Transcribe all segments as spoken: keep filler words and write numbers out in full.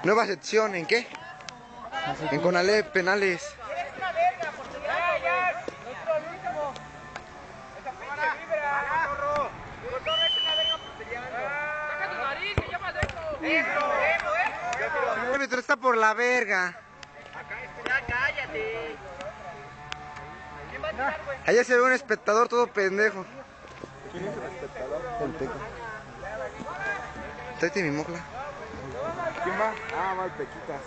Nueva sección, ¿en qué? En Conalep, penales. El árbitro está por la verga. Allá se ve un espectador todo pendejo. ¿Quién es el espectador? El Peco. Tráete mi mocla. ¿Quién va? Ah, va el Pequitas.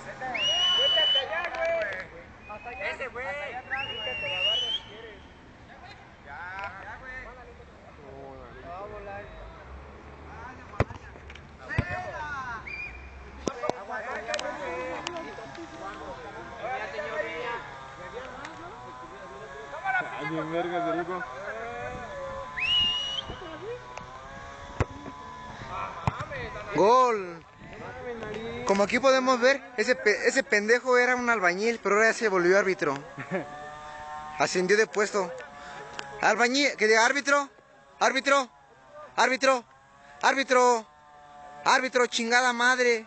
Ese güey. Ay, bien vergas de rico. Gol. Como aquí podemos ver, ese, pe ese pendejo era un albañil, pero ahora ya se volvió árbitro. Ascendió de puesto. Albañil, que diga árbitro, árbitro, árbitro, árbitro, árbitro, chingada madre.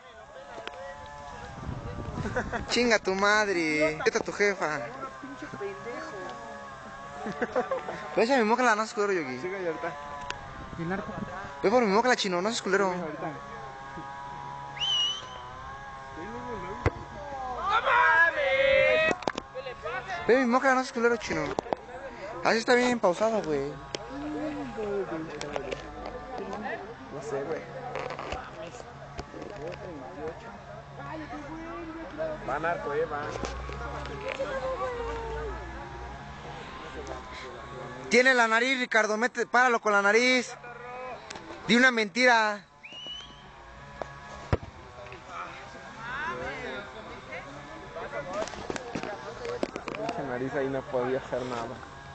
Chinga tu madre. Esta tu jefa. Pinche pendejo. Ve a mi mocla, no seas culero, Yogi. Sigue ahí ahorita. El narco. Ve por mi mocla, chino, no seas culero. Ahorita. Ve mi mocla, no seas culero, chino. Así está bien pausado, güey. No sé, güey. Va narco, eh, va. Tiene la nariz, Ricardo, mete, páralo con la nariz. Di una mentira. Pinche nariz ahí no podía hacer nada.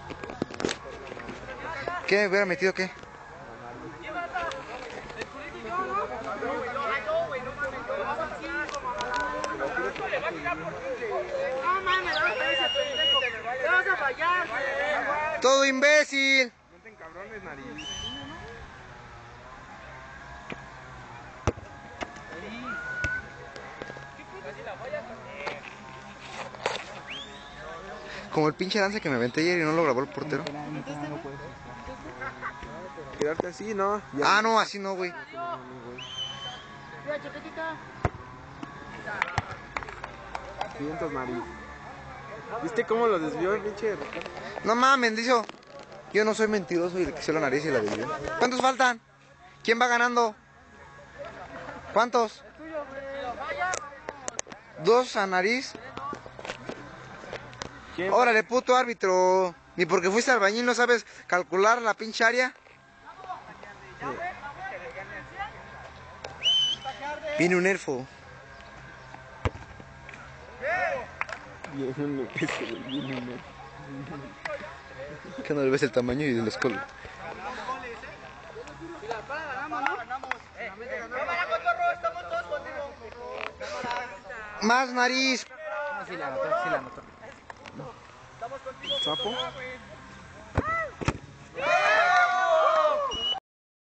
¿Qué? ¿Me hubiera metido qué? No mames, no te ese pendejo. Te vas a fallar, güey. Todo imbécil. No te encabrones, nariz. Como el pinche danza que me aventé ayer y no lo grabó el portero. Quedarte así, ¿no? Ah, no, así no, güey. Mira, chiquitita. Vientos, nariz. ¿Viste cómo lo desvió el pinche Ricardo? No mames, dice. Yo no soy mentiroso y le quise la nariz y la desvió. ¿Cuántos faltan? ¿Quién va ganando? ¿Cuántos? Dos a nariz. ¿Quién? Órale, puto árbitro. Ni porque fuiste albañil no sabes calcular la pinche área. Viene un elfo. Bien, un ese, güey, bien, un Que no le ves el tamaño y el escolo. Si la para ganamos, ¿no? Ganamos. Cámara, cotorro, estamos todos contigo. Más nariz. Sí la anotó, sí la anotó. ¿Sapo?